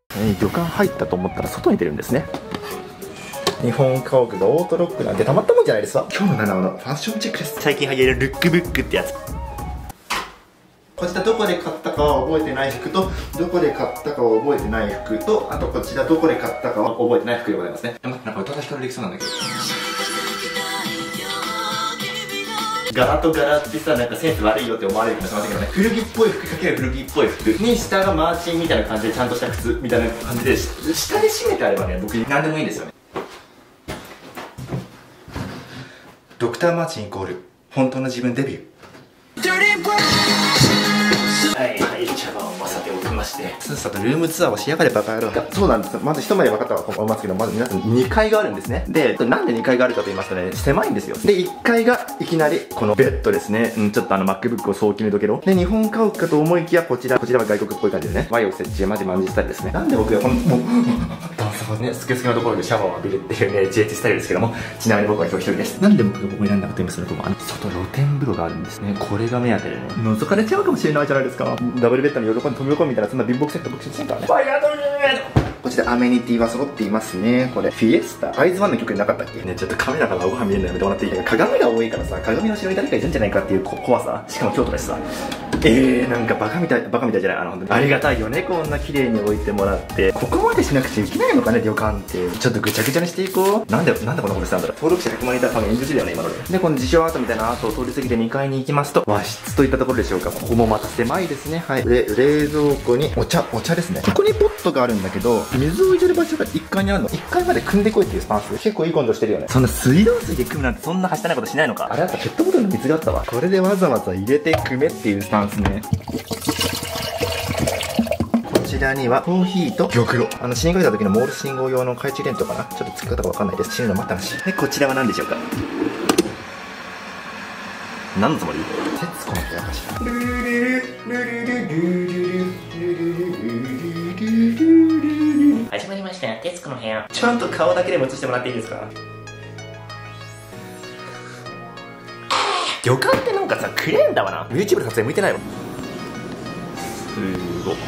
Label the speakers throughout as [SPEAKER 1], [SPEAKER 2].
[SPEAKER 1] 旅館入ったと思ったら外に出るんですね。日本家屋がオートロックなんてたまったもんじゃないですわ。今日の7話のファッションチェックです。最近流行るルックブックってやつ。こちらどこで買ったかは覚えてない服と、どこで買ったかは覚えてない服と、あとこちらどこで買ったかは覚えてない服でございますね。待って、なんか宇多田ヒカルできそうなんだけど。柄と柄ってさ、なんかセンス悪いよって思われるかもしれませんけどね、古着っぽい服かける古着っぽい服に下がマーチンみたいな感じでちゃんとした靴みたいな感じで下で締めてあればね、僕何でもいいんですよね。ドクターマーチンイコール本当の自分デビュー。はいはい、茶番をさておきまして、さっさとルームツアーをしやがれバカ野郎。そうなんです。まず一目で分かったと思いますけど、まず皆さん2階があるんですね。で、なんで2階があるかと言いますとね、狭いんですよ。で、1階がいきなりこのベッドですね。ちょっとMacBook を早期にどけろ。で、日本家屋かと思いきやこちらは外国っぽい感じでね、和洋折衷マジマンジスタイルですね。なんで僕がこのもう段差がね、スケスケのところでシャワーを浴びるっていうね GH スタイルですけども、ちなみに僕は今日一人です。なんで僕がここに選んだかと言いますと、外露天風呂があるんですね。これが目当てでね、覗かれちゃうかもしれないじゃないですか。ダブルベッドに喜んで飛び込みみたいな、そんな貧乏くせって僕しませんからね。ファイヤードルこちらアメニティは揃っていますね。これフィエスタアイズワンの曲になかったっけね。ちょっとカメラからご飯見えるのやめてもらっていいか。鏡が多いからさ、鏡の後ろに誰かいるんじゃないかっていう怖さ。しかも京都だしさ、なんかバカみたいじゃない、本当にありがたいよね。こんな綺麗に置いてもらって、ここまでしなくちゃいけないのかね、旅館って。ちょっとぐちゃぐちゃにしていこう。なんでこんなことしたんだろう。登録者100万人いたら多分演説だよね、今ので。で、この自称アートみたいなアートを通り過ぎて2階に行きますと、和室といったところでしょうか。ここもまた狭いですね。はい。で、冷蔵庫にお茶ですね。ここにポットがあるんだけど、水を入れる場所が1階にあるの。1階まで汲んでこいっていうスタンス。結構いい根性してるよね。そんな水道水で汲むなんてそんなはしたないことしないのか。あれだったらペットボトルの水があったわ。これでわざわざ入れて汲めっていうスタンスね。こちらにはコーヒーと玉露。死にかけた時のモールス信号用の懐中電灯かな。ちょっと付き方がわかんないです。死ぬの待ったなし。はい、こちらは何でしょうか。何のつもり？徹子の部屋かしら。始まりました、徹子の部屋。ちゃんと顔だけでも映してもらっていいですか？旅館ってなんかさ、クレーンだわな。 YouTube で撮影向いてないわ。すごっ。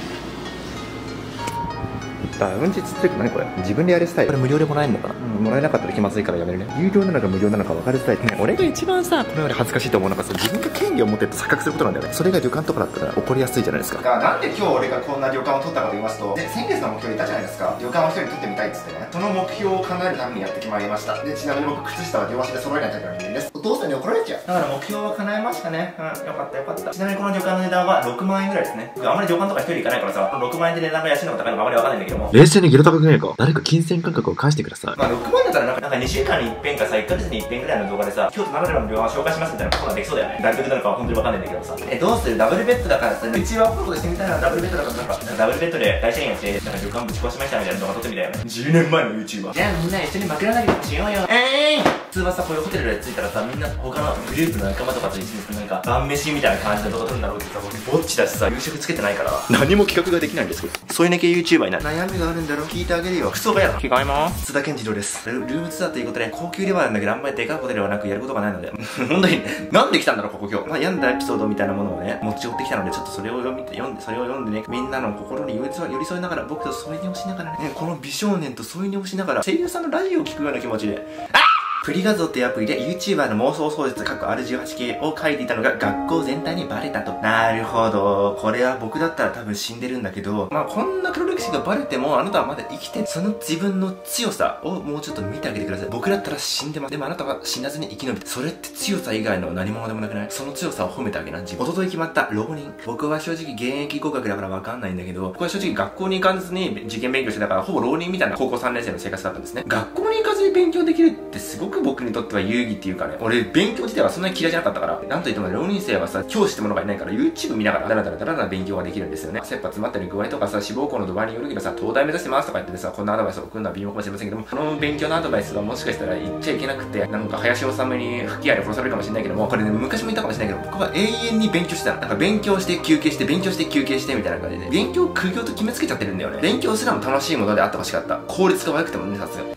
[SPEAKER 1] うんちつってる。何これ、自分でやるスタイル。これ無料でもらえるのかな。もらえなかったら気まずいからやめるね。有料なのか無料なのか分かるスタイルね。俺が一番さ、これより恥ずかしいと思うのがさ、自分が権利を持ってって錯覚することなんだよね。それが旅館とかだったら起こりやすいじゃないですか。なんで今日俺がこんな旅館を取ったかと言いますと、先月の目標いたじゃないですか。旅館を一人取ってみたいっつってね。その目標を叶えるためにやってきまいりました。で、ちなみに僕靴下は両足で揃えないタイプの人間です。お父さんに怒られちゃう。だから目標は叶えましたね。よかったよかった。ちなみにこの旅館の値段は6万円ぐらいですね。あんまり旅館とか一人行かないからさ、6万円で値段が安いのか高いのかあまり分かんないんだけども、冷静にギロ高くねえか。誰か金銭感覚を返してください。6万だったらなんか2週間に一遍かさ、1ヶ月に一遍ぐらいの動画でさ、京都ならではの旅館を紹介しますみたいなことができそうだよね。誰得なのかは本当に分かんないんだけどさ、どうする？ダブルベッドだからさ、うちはポートしてみたいな。ダブルベッドだからなんかダブルベッドで大宣言して、なんか旅館ぶち壊しましたみたいな動画撮ってみたよね。10年前の YouTuber。じゃあみんな一緒に枕投げでもしようよ。普通はさ、こういうホテルで着いたらさ、みんな他のグループの仲間とかと一緒になんか晩飯みたいな感じの動画撮るんだろうけどさ、僕ぼっちだしさ、夕食つけてないから何も企画ができないんですけど、そういうね系 YouTuber になる。悩みがあるんだろう、聞いてあげるよ。クソがやだ。着替えます。津田健次郎です。ルームツアーということで高級ではあるんだけど、あんまりでかいことではなくやることがないので本当になんで来たんだろうここ今日。病んだエピソードみたいなものをね持ち寄ってきたので、ちょっとそれを読んでね、みんなの心に寄り添いながら、僕と添い寝をしながらね、この美少年と添い寝をしながら声優さんのラジオを聞くような気持ちで、プリ画像っていうアプリで YouTuber の妄想創実R18 系を書いていたのが学校全体にバレたと。なるほど。これは僕だったら多分死んでるんだけど、こんな黒歴史がバレてもあなたはまだ生きて、その自分の強さをもうちょっと見てあげてください。僕だったら死んでます。でもあなたは死なずに生き延びて、それって強さ以外の何者でもなくない？その強さを褒めてあげな。自分。一昨日決まった浪人。僕は正直現役合格だからわかんないんだけど、僕は正直学校に行かずに受験勉強してたから、ほぼ浪人みたいな高校3年生の生活だったんですね。学校に行かずに勉強できるってすごく僕にとっては遊戯っていうかね、俺勉強自体はそんなに嫌いじゃなかったから、なんといっても浪人生はさ、教師ってものがいないから YouTube 見ながらダラダラ勉強ができるんですよね。切羽詰まったり具合とかさ、志望校の度合いによるけどさ、東大目指してますとか言ってさ、こんなアドバイスを送るのは微妙かもしれませんけども、この勉強のアドバイスはもしかしたら言っちゃいけなくて、なんか林修に吹き矢で殺されるかもしれないけども、これね昔も言ったかもしれないけど、僕は永遠に勉強してた。なんか勉強して休憩して勉強して休憩してみたいな感じで、勉強苦行と決めつけちゃってるんだよね。勉強すらも楽しいものであってほしかった。効率が悪くてもね、さすが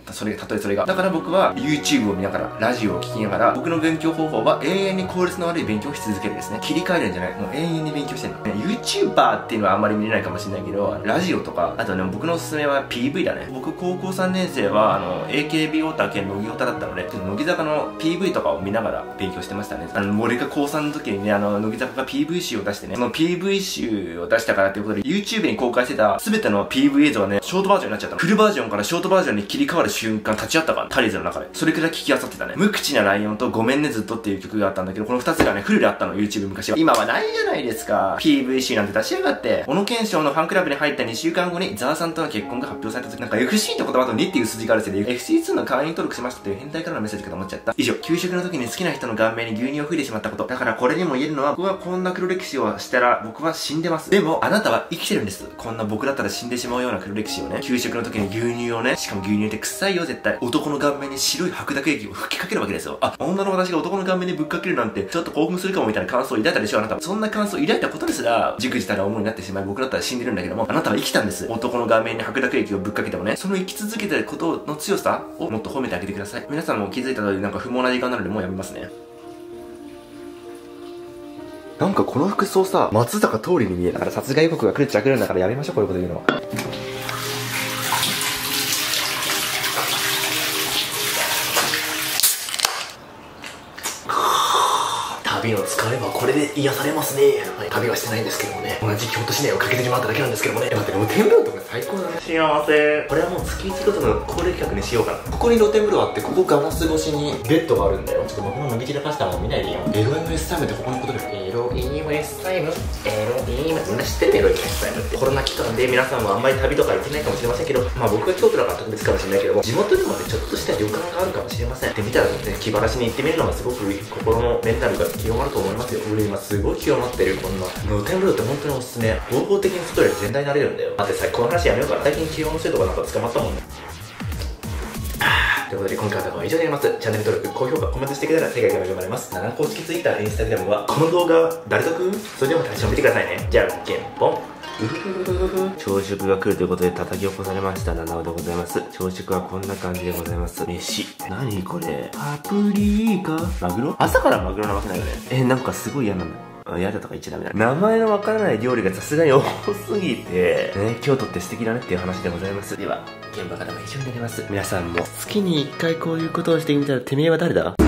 [SPEAKER 1] 例えそれが。だから僕は YouTube を見ながら、ラジオを聞きながら、僕の勉強方法は永遠に効率の悪い勉強をし続けるですね。切り替えるんじゃない。もう永遠に勉強してんの。YouTuber っていうのはあんまり見れないかもしれないけど、ラジオとか、あとね、僕のおすすめは PV だね。僕高校3年生は、AKB オタ兼乃木オタだったので、乃木坂の PV とかを見ながら勉強してましたね。俺が高3の時にね、乃木坂が PV 集を出してね、その PV 集を出したからっていうことで、YouTube に公開してた全ての PV 映像がね、ショートバージョンになっちゃったの。フルバージョンからショートバージョンに切り替わる瞬間立ち会ったから、タリーズの中で。それくらい聞き漁ってたね。無口なライオンとごめんねずっとっていう曲があったんだけど、この2つがね、フルであったの、YouTube 昔は。今はないじゃないですか。PV 集なんて出しやがって。小野賢章のファンクラブに入った2週間後に、ザーさんとの結婚が発表された時、なんか FC って言葉と2っていう数字があるせいで、FC2 の会員登録しましたっていう変態からのメッセージかと思っちゃった。以上、給食の時に好きな人の顔面に牛乳を吹いてしまったこと。だからこれにも言えるのは、僕はこんな黒歴史をしたら、僕は死んでます。でも、あなたは生きてるんです。こんな僕だったら死んでしまうような黒歴史をね、給食の時に牛乳をね、しかも牛乳って臭いよ絶対。男の顔面に白い白濁液を吹きかけるわけですよ。あ、女の私が男の顔面にぶっかけるなんて、ちょっと興奮するかもみたいな感想を抱いたでしょ、あなたは。そんな感想を抱いたことですら、じくじたら思いになってしまい、僕だったら死んでるんだけども、あなたは生きたんです。男の顔面に白濁液をぶっかけてもね、その生き続けてることの強さをもっと褒めてあげてください。皆さんも気づいた通りなんか不毛な時間なのでもうやめますね。なんかこの服装さ、松坂桃李に見える。だから殺害予告が来るっちゃ来るんだからやめましょう、こういうこと言うのは。旅の疲れはこれで癒されますね。はい、旅はしてないんですけどもね。同じ京都市内を駆けずり回っただけなんですけどもね。待って、露天風呂とか最高だね。幸せ。これはもう月1ごとの恒例企画にしようかな。ここに露天風呂あって、ここガラス越しにベッドがあるんだよ。ちょっと僕の脱ぎ散らかしたの見ないでよ。LMS タイムってここのことです。LMS タイム、みんな知ってるLMS タイムって。コロナ期間で皆さんはあんまり旅とか行ってないかもしれませんけど、まあ僕は京都だから特別かもしれないけども、地元にもね、ちょっとした旅館があるかもしれません。で見たらね、気晴らしに行ってみるのがすごく心のメンタルが清まると思いますよ。俺今すごい清まってる。こんな露天風呂って本当におすすめ。合法的に外で全体になれるんだよ。待ってさ、この話やめようかな。最近気温のせいとかなんか捕まったもんね。ということで今回は以上になります。チャンネル登録、高評価、コメントしてくれたら世界が頑張れます。公式 Twitter、Instagram はこの動画誰得？それでは最初見てくださいね。じゃあ、ゲンポン。朝食が来るということで叩き起こされました七尾でございます。朝食はこんな感じでございます。飯。何これ？パプリカ？マグロ？朝からマグロなわけないよね。なんかすごい嫌なんだ。やだとか言っちゃダメだ。名前のわからない料理がさすがに多すぎて、ね、京都って素敵だねっていう話でございます。では、現場からも以上になります。皆さんも月に1回こういうことをしてみたらてめえは誰だ？